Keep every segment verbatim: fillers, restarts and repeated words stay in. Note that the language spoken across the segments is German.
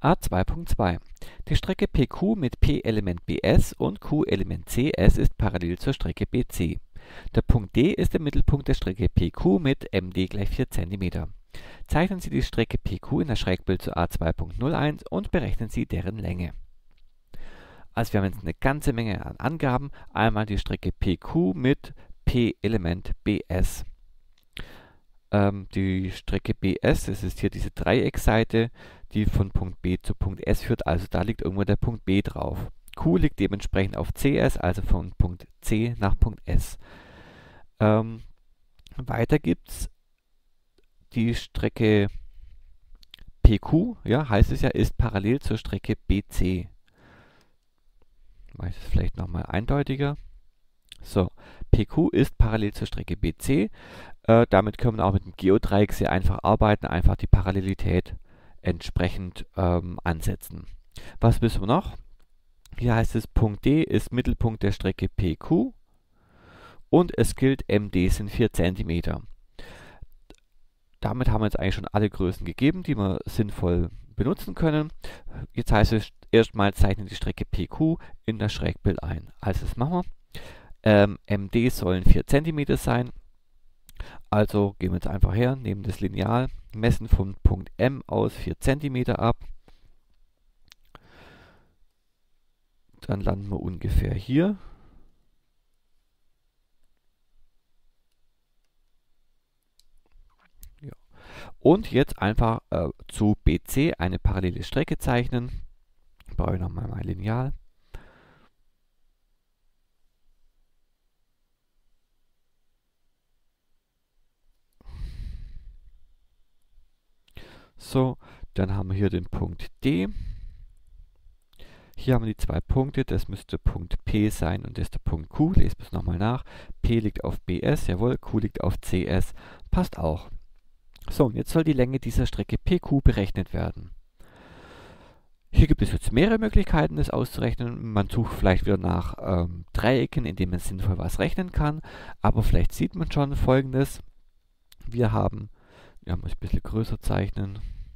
A zwei Punkt zwei. Die Strecke P Q mit P-Element B S und Q-Element C S ist parallel zur Strecke B C. Der Punkt D ist der Mittelpunkt der Strecke P Q mit M D gleich vier Zentimeter. Zeichnen Sie die Strecke P Q in das Schrägbild zu A zwei Punkt null eins und berechnen Sie deren Länge. Also wir haben jetzt eine ganze Menge an Angaben. Einmal die Strecke P Q mit P-Element B S. Ähm, die Strecke B S, das ist hier diese Dreiecksseite, die von Punkt B zu Punkt S führt, also da liegt irgendwo der Punkt B drauf. Q liegt dementsprechend auf C S, also von Punkt C nach Punkt S. Ähm, weiter gibt es die Strecke P Q, ja, heißt es ja, ist parallel zur Strecke B C. Mache ich das vielleicht nochmal eindeutiger. So, P Q ist parallel zur Strecke B C. Äh, damit können wir auch mit dem Geodreieck sehr einfach arbeiten, einfach die Parallelität entsprechend ähm, ansetzen. Was wissen wir noch? Hier heißt es, Punkt D ist Mittelpunkt der Strecke P Q und es gilt, M D sind vier Zentimeter. Damit haben wir jetzt eigentlich schon alle Größen gegeben, die wir sinnvoll benutzen können. Jetzt heißt es, erstmal zeichnen die Strecke P Q in das Schrägbild ein. Also das machen wir. Ähm, M D sollen vier Zentimeter sein. Also gehen wir jetzt einfach her, nehmen das Lineal, messen vom Punkt M aus vier Zentimeter ab. Dann landen wir ungefähr hier. Ja. Und jetzt einfach äh, zu B C eine parallele Strecke zeichnen. Ich brauche nochmal mein Lineal. So, dann haben wir hier den Punkt D. Hier haben wir die zwei Punkte, das müsste Punkt P sein und das ist der Punkt Q. Lest es nochmal nach. P liegt auf B S, jawohl, Q liegt auf C S, passt auch. So, und jetzt soll die Länge dieser Strecke P Q berechnet werden. Hier gibt es jetzt mehrere Möglichkeiten, das auszurechnen. Man sucht vielleicht wieder nach ähm, Dreiecken, in denen man sinnvoll was rechnen kann. Aber vielleicht sieht man schon Folgendes. Wir haben, ja, muss ich ein bisschen größer zeichnen.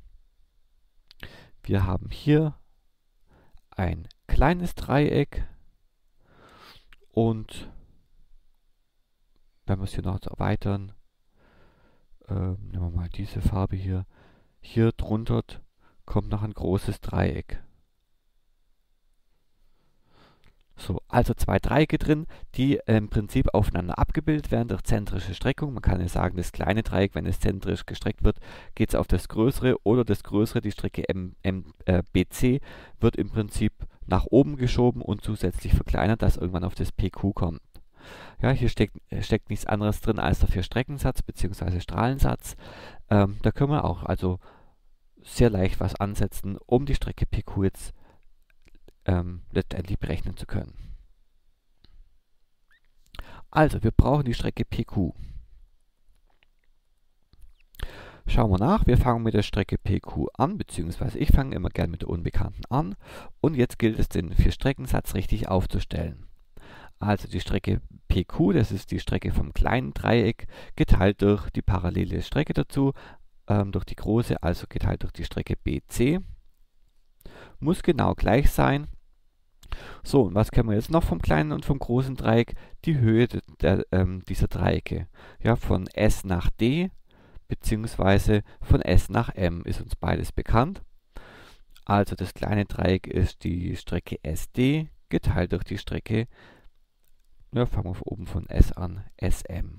Wir haben hier ein kleines Dreieck und wenn wir es hier noch erweitern, äh, nehmen wir mal diese Farbe hier, hier drunter kommt noch ein großes Dreieck. So, also zwei Dreiecke drin, die äh, im Prinzip aufeinander abgebildet werden durch zentrische Streckung. Man kann ja sagen, das kleine Dreieck, wenn es zentrisch gestreckt wird, geht es auf das größere, oder das größere, die Strecke M, M, äh, B C, wird im Prinzip nach oben geschoben und zusätzlich verkleinert, dass irgendwann auf das P Q kommt. Ja, hier steckt, steckt nichts anderes drin als der Vierstreckensatz bzw. Strahlensatz. Ähm, da können wir auch also sehr leicht was ansetzen, um die Strecke P Q jetzt Ähm, letztendlich berechnen zu können. Also, wir brauchen die Strecke P Q. Schauen wir nach, wir fangen mit der Strecke P Q an, beziehungsweise ich fange immer gern mit der Unbekannten an. Und jetzt gilt es, den Vierstreckensatz richtig aufzustellen. Also die Strecke P Q, das ist die Strecke vom kleinen Dreieck, geteilt durch die parallele Strecke dazu, ähm, durch die große, also geteilt durch die Strecke B C. Muss genau gleich sein. So, und was kennen wir jetzt noch vom kleinen und vom großen Dreieck? Die Höhe de, der, ähm, dieser Dreiecke. Ja, von S nach D beziehungsweise von S nach M ist uns beides bekannt. Also das kleine Dreieck ist die Strecke S D geteilt durch die Strecke, ja, fangen wir von oben von S an, S M.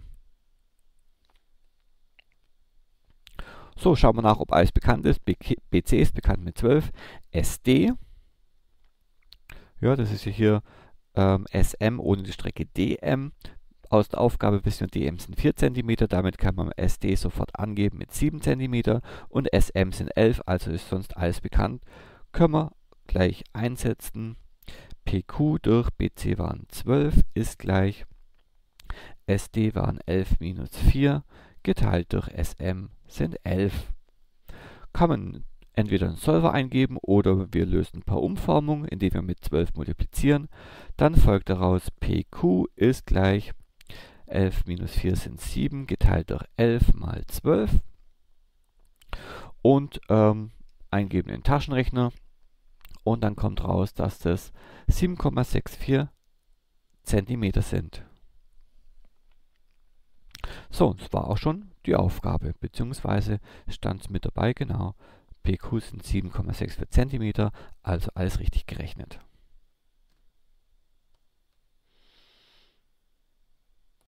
So, schauen wir nach, ob alles bekannt ist. B C ist bekannt mit zwölf. S D, ja, das ist ja hier ähm, S M ohne die Strecke D M. Aus der Aufgabe wissen wir, D M sind vier Zentimeter, damit kann man S D sofort angeben mit sieben Zentimeter und S M sind elf, also ist sonst alles bekannt. Können wir gleich einsetzen. P Q durch B C waren zwölf ist gleich S D waren elf minus vier geteilt durch S M sind elf. Kann man entweder einen Solver eingeben oder wir lösen ein paar Umformungen, indem wir mit zwölf multiplizieren. Dann folgt daraus P Q ist gleich elf minus vier sind sieben geteilt durch elf mal zwölf. Und ähm, eingeben in den Taschenrechner und dann kommt raus, dass das sieben Komma vierundsechzig Zentimeter sind. So, das war auch schon die Aufgabe, beziehungsweise stand es mit dabei, genau, P Q sind sieben Komma vierundsechzig Zentimeter, also alles richtig gerechnet.